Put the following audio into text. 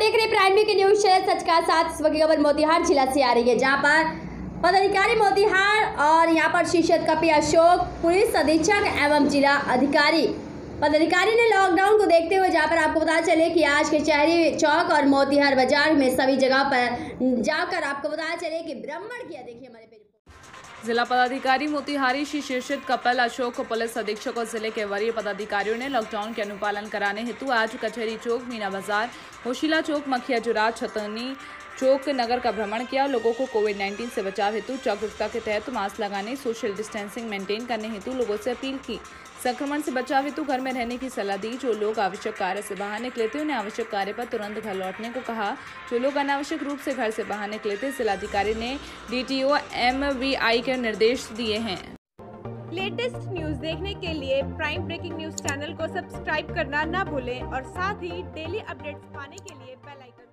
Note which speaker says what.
Speaker 1: देख रहे prime news की न्यूज चैनल सच का साथ। इस वक्त खबर मोतिहार जिला से आ रही है, जहां पर पदाधिकारी मोतिहार और यहां पर शीर्षद कपी अशोक, पुलिस अधीक्षक एवं जिला अधिकारी पदाधिकारी ने लॉकडाउन को देखते हुए, जहां पर आपको पता चले कि आज के शहरी चौक और मोतिहार बाजार में सभी जगह पर जाकर आपको पता चले कि भ्रमण किया। देखिए हमारे पे
Speaker 2: जिला पदाधिकारी मोतिहारी श्री शीर्षद कपिल अशोक, पुलिस अधीक्षक और जिले के वरीय पदाधिकारियों ने लॉकडाउन के अनुपालन कराने हेतु आज कचहरी चौक, मीना बाजार, होशिला चौक, मखिया जुराज, छतनी चौक नगर का भ्रमण किया। लोगों को कोविड-19 से बचाव हेतु जागरूकता के तहत मास्क लगाने, सोशल डिस्टेंसिंग मेंटेन करने हेतु लोगों से अपील की। संक्रमण से बचाव हेतु घर में रहने की सलाह दी। जो लोग आवश्यक कार्य से बाहर निकले थे उन्हें आवश्यक कार्य पर तुरंत घर लौटने को कहा। जो लोग अनावश्यक रूप से घर से बाहर निकले थे, जिलाधिकारी ने DTO MVI के निर्देश दिए हैं।
Speaker 3: लेटेस्ट न्यूज देखने के लिए प्राइम ब्रेकिंग न्यूज चैनल को सब्सक्राइब करना ना भूलें और साथ ही डेली अपडेट्स पाने के लिए बेल आइकन